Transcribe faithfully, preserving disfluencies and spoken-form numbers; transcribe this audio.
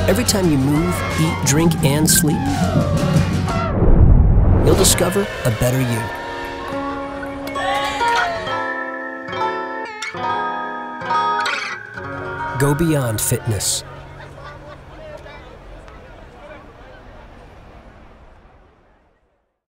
Every time you move, eat, drink, and sleep, you'll discover a better you. Go beyond fitness.